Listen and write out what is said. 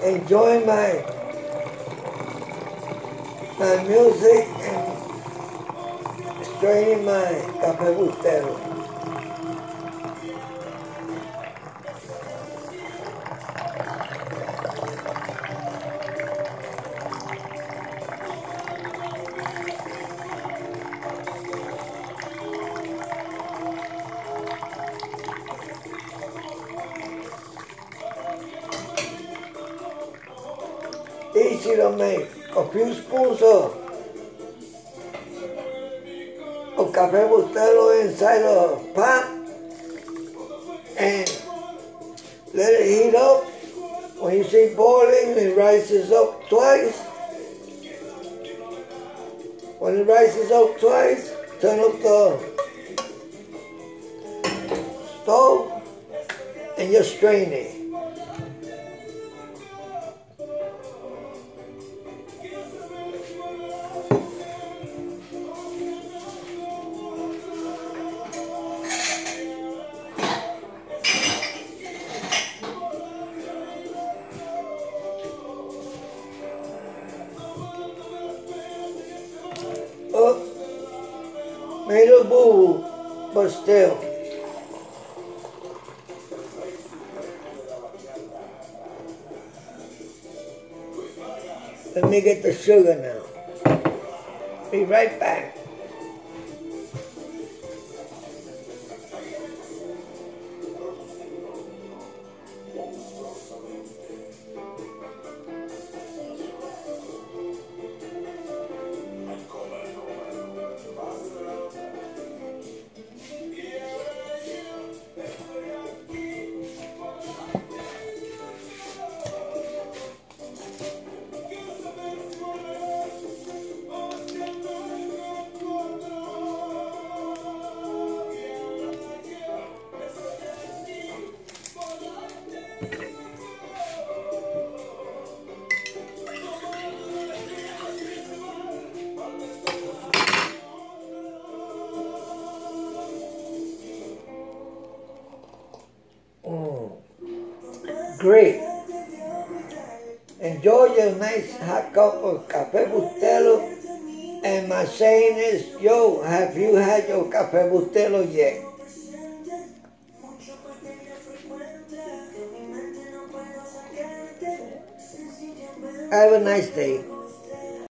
enjoying my music and straining my Cafe Bustelo. Easy to make. A few spoons of Cafe Bustelo inside a pot and let it heat up. When you see boiling, it rises up twice. When it rises up twice, turn up the stove and just strain it. Made a boo, but still. Let me get the sugar now. Be right back. Great. Enjoy your nice hot cup of Cafe Bustelo. And my saying is, yo, have you had your Cafe Bustelo yet? Have a nice day.